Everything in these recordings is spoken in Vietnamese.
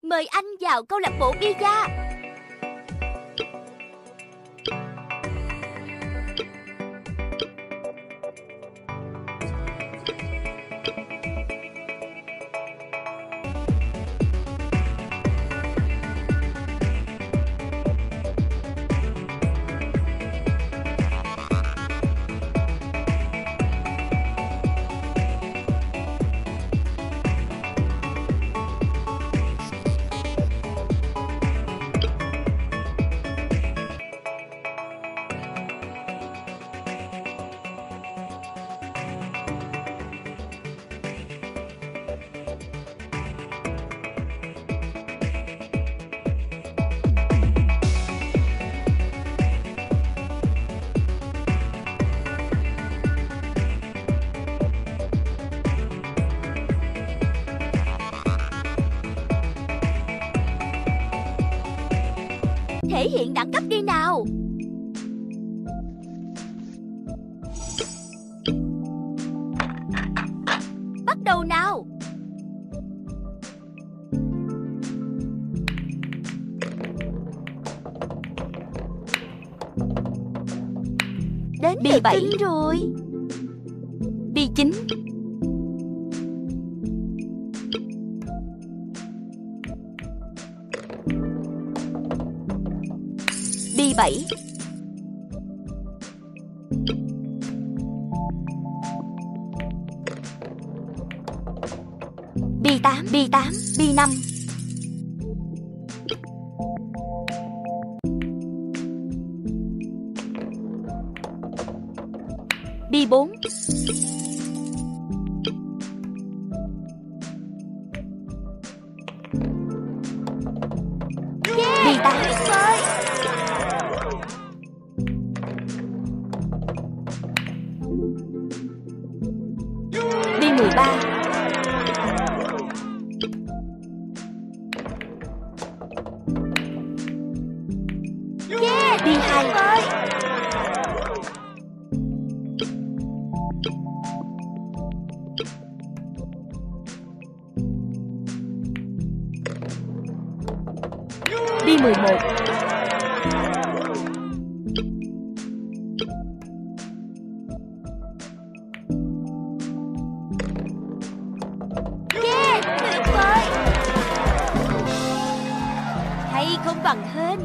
Mời anh vào câu lạc bộ bida. Thể hiện đẳng cấp đi nào. Bắt đầu nào. Đến B7 rồi. B9. B7. B8, B8, B5. B4. B8. B13. B2. B11. Hay không bằng hên.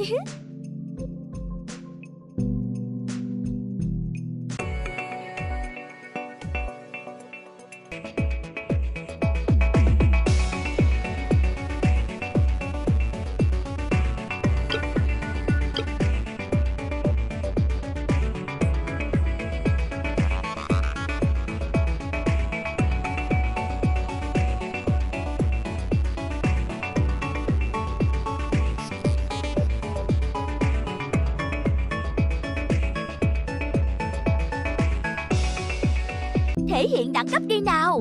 Thể hiện đẳng cấp đi nào.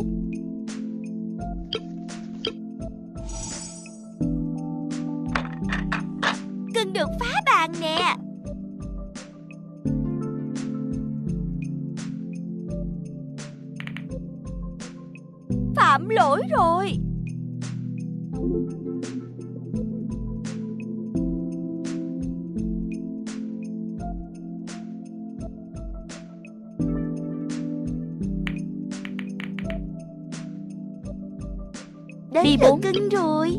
Cưng được phá bàn nè. Phạm lỗi rồi. Đến B4 cưng rồi.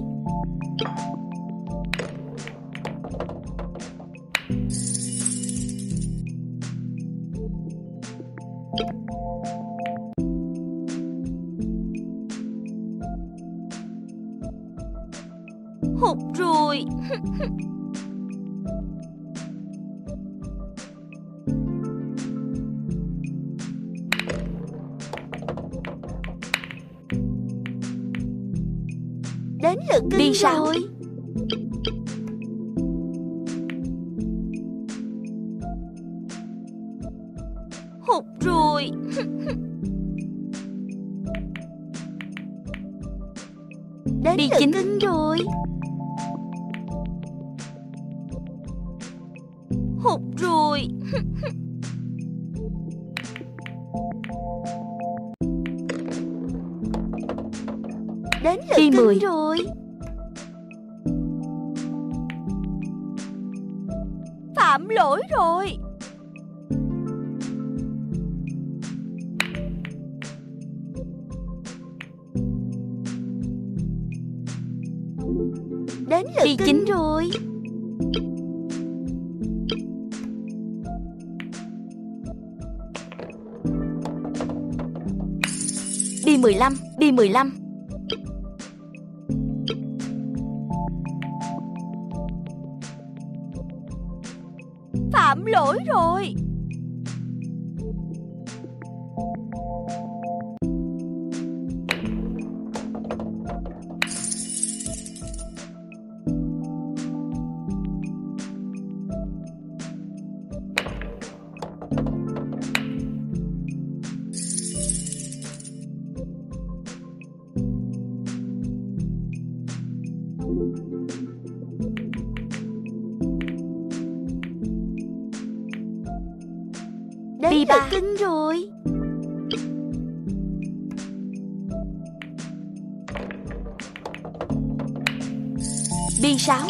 Hụt rồi. Đến lượt cưng rồi. Hụt rồi. Đến lượt cưng rồi. Hụt rồi. Đến lượt cưng rồi. Phạm lỗi rồi. Đến lượt đi chính rồi. Đi 15, đi 15. Phạm lỗi rồi. Đến lượt cưng rồi. Đi 6.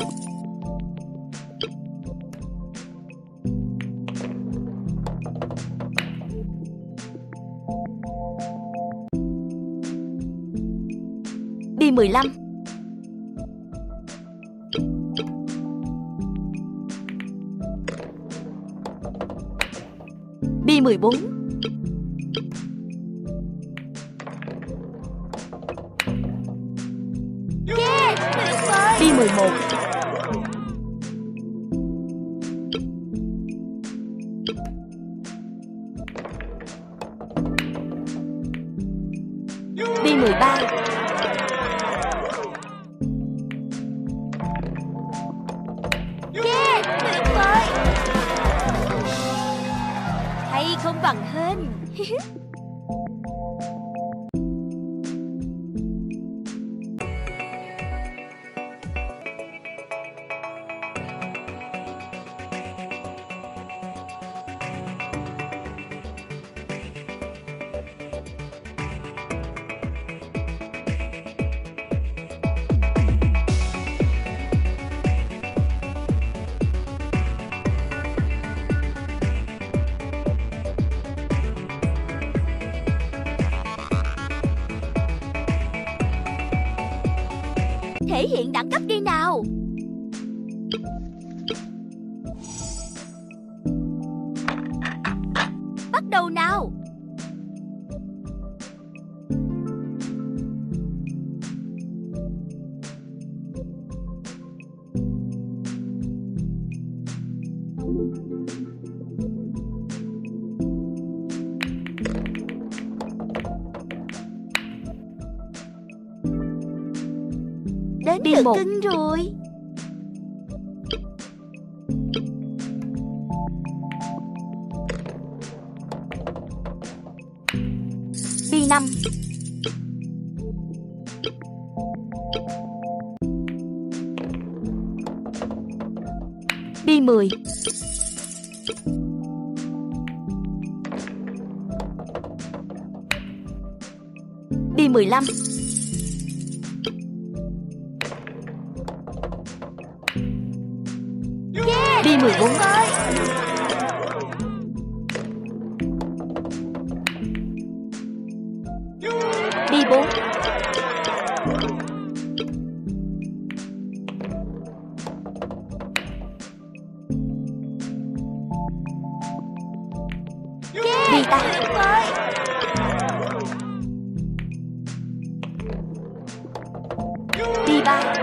Đi 15. Đi 14. Yeah, tuyệt vời. Đi 11. Đi 13. Yeah, tuyệt vời. Hay không bằng hên. Thể hiện đẳng cấp đi nào. Bắt đầu nào. Đến đi 1 cưng rồi. Đi 5. Đi 10. Đi 15. Yeah, đi 14. Đi 4. Yeah, đi 8. Đi 3.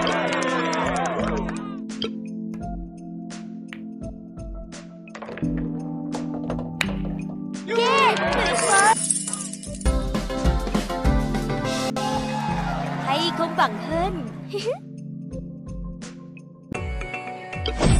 Yeah, tuyệt vời. Hay không bằng hên.